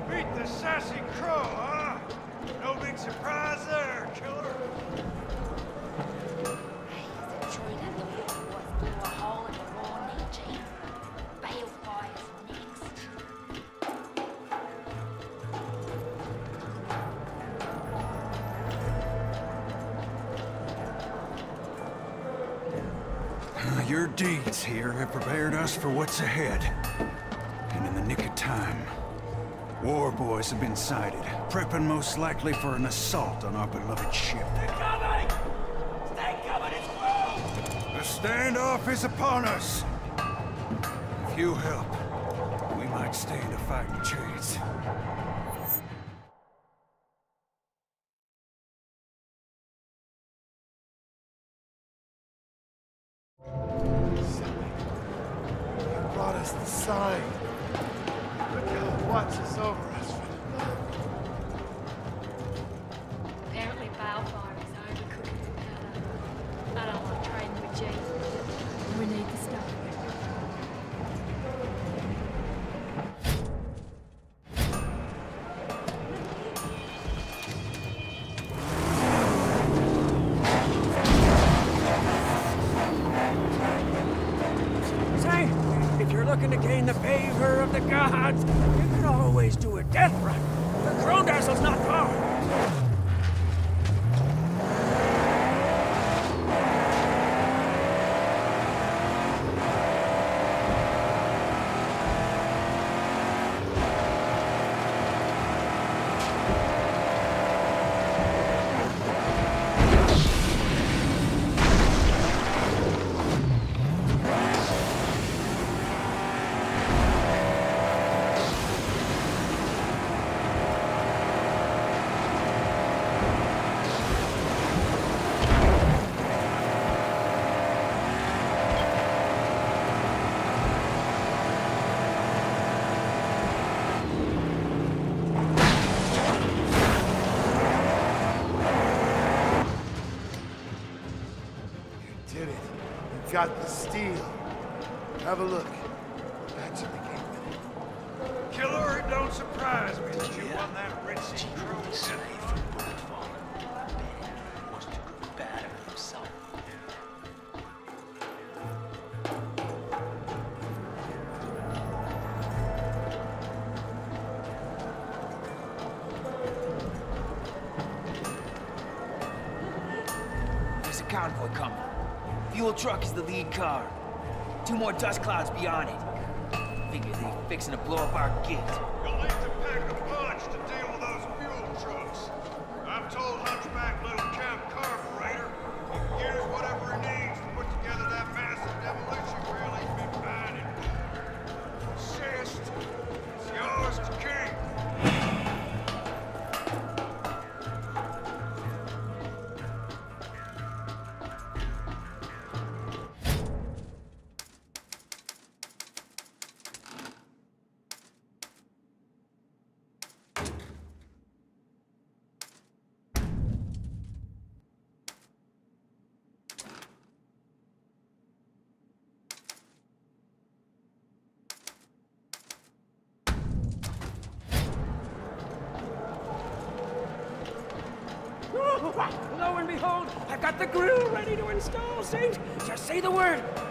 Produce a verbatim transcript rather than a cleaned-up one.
Meet the sassy crow, huh? No big surprise there, killer. He's a traitor that was blew a hole in the raw knee, Chief. Balefire's next. Your deeds here have prepared us for what's ahead. And in the nick of time. War boys have been sighted, prepping most likely for an assault on our beloved ship. Stay coming! Stay coming, it's through! The standoff is upon us. If you help, we might stand a fighting chance. You brought us the sign. But God watches over us. Apparently Balefire is overcooking the powder. I don't like trading with G. We need the stuff. If you're looking to gain the favor of the gods, you can always do a death run. The Krondasel's not far. Did it. You got the steel. Have a look. That's in the game. Killer, it don't surprise me that you won that Red Sea crew. There's a convoy coming. Fuel truck is the lead car. Two more dust clouds beyond it. Figure they're fixing to blow up our gate. You'll need to pack a punch to deal with those fuel trucks. I've told Hunchback Little Camp Carburetor he can get us whatever he needs to put together that massive demolition drill he's been finding. Insist, it's yours to keep. Lo and behold, I've got the grill ready to install, Saint. Just say the word.